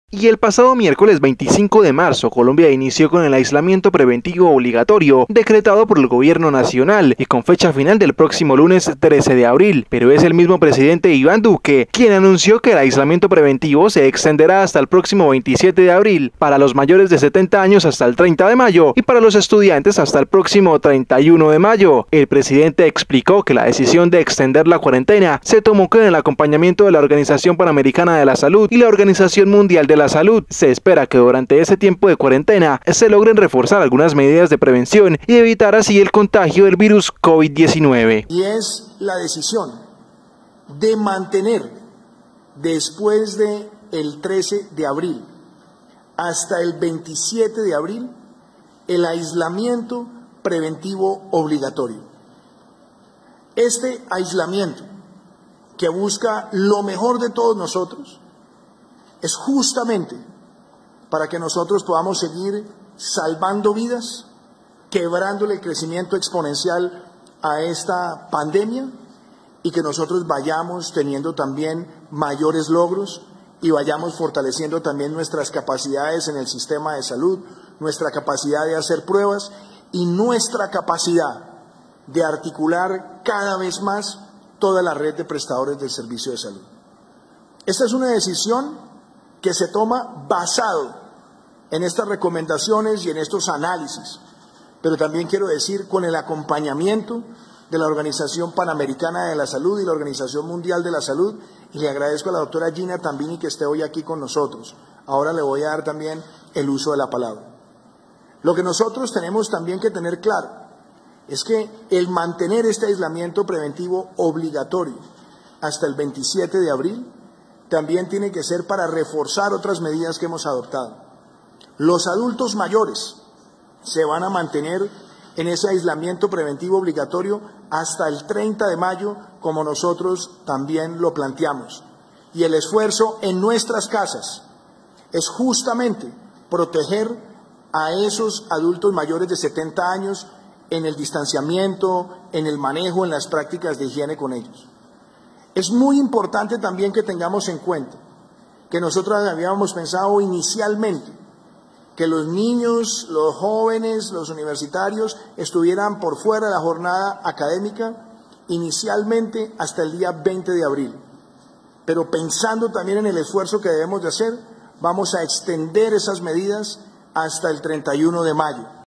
Y el pasado miércoles 25 de marzo, Colombia inició con el aislamiento preventivo obligatorio decretado por el gobierno nacional y con fecha final del próximo lunes 13 de abril. Pero es el mismo presidente Iván Duque quien anunció que el aislamiento preventivo se extenderá hasta el próximo 27 de abril, para los mayores de 70 años hasta el 30 de mayo y para los estudiantes hasta el próximo 31 de mayo. El presidente explicó que la decisión de extender la cuarentena se tomó con el acompañamiento de la Organización Panamericana de la Salud y la Organización Mundial de la Salud. Se espera que durante ese tiempo de cuarentena se logren reforzar algunas medidas de prevención y evitar así el contagio del virus COVID-19. Y es la decisión de mantener después del 13 de abril hasta el 27 de abril el aislamiento preventivo obligatorio. Este aislamiento, que busca lo mejor de todos nosotros, es justamente para que nosotros podamos seguir salvando vidas, quebrándole el crecimiento exponencial a esta pandemia y que nosotros vayamos teniendo también mayores logros y vayamos fortaleciendo también nuestras capacidades en el sistema de salud, nuestra capacidad de hacer pruebas y nuestra capacidad de articular cada vez más toda la red de prestadores del servicio de salud. Esta es una decisión que se toma basado en estas recomendaciones y en estos análisis, pero también quiero decir con el acompañamiento de la Organización Panamericana de la Salud y la Organización Mundial de la Salud, y le agradezco a la doctora Gina Tambini que esté hoy aquí con nosotros. Ahora le voy a dar también el uso de la palabra. Lo que nosotros tenemos también que tener claro es que el mantener este aislamiento preventivo obligatorio hasta el 27 de abril también tiene que ser para reforzar otras medidas que hemos adoptado. Los adultos mayores se van a mantener en ese aislamiento preventivo obligatorio hasta el 30 de mayo, como nosotros también lo planteamos. Y el esfuerzo en nuestras casas es justamente proteger a esos adultos mayores de 70 años en el distanciamiento, en el manejo, en las prácticas de higiene con ellos. Es muy importante también que tengamos en cuenta que nosotros habíamos pensado inicialmente que los niños, los jóvenes, los universitarios estuvieran por fuera de la jornada académica inicialmente hasta el día 20 de abril. Pero pensando también en el esfuerzo que debemos de hacer, vamos a extender esas medidas hasta el 31 de mayo.